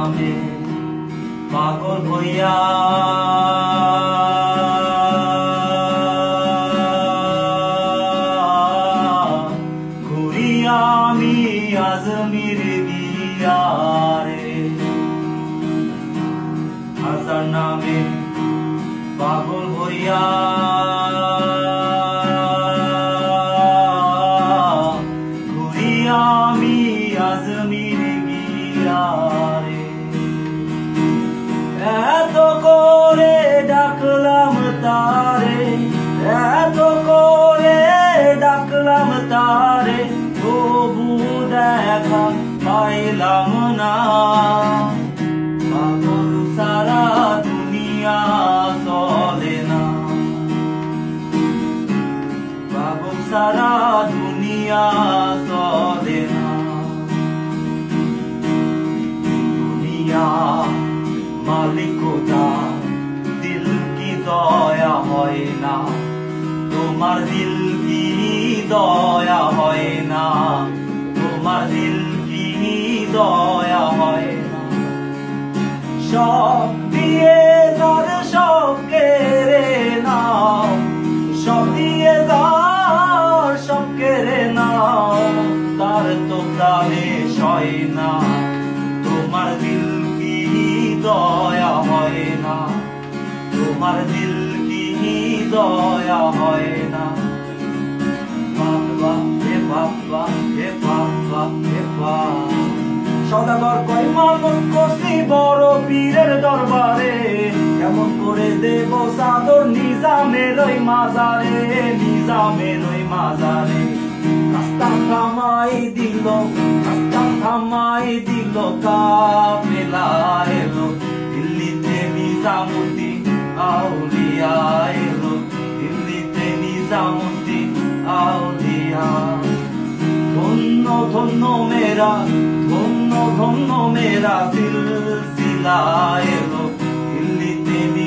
নামে পাগল হইয়া ঘুরি আমি আজমির গিয়া রে। হাসান নামে পাগল হইয়া ঘুরি আমি আজমির গিয়া রে। এত করে ডাকলাম তারে, এত করে ডাকলাম তারে, তবু দেখা পাইলাম না। পাগল সারা দুনিয়া চলে না, পাগল সারা দুনিয়া চলে না। দুনিয়া মালিক খোদা, দিল কি দয়া হয় না, তোমার দিল কি দয়া হয় না, তোমার দিল কি দয়া হয় না। সব দিয়ে তার সব কেড়ে নাও, সব দিয়ে তার সব কেড়ে নাও, তার তো প্রাণে সয় না। তোমার দিল কি দয়া হয় না, তোমার দিল কি দয়া হয় না। বাবা হে বাবা হে বাবা হে বাবা। সদাগর কয় মানত করছি বড় পীরের দরবারে, কেমন করে দেব চাদর নিজামের ওই মাজারে, নিজামের ওই মাজারে। রাস্তা থামাই দিল, রাস্তা থামাই দিল, কাফেলা এলো দিল্লিতে নিজামুদ্দিন আউলিয়া এলো, দিল্লিতে নিজামুদ্দিন আউলিয়া। ধন্য ধন্য মেরা, ধন্য ধন্য মেরা সিলসিলা এলো দিল্লিতে।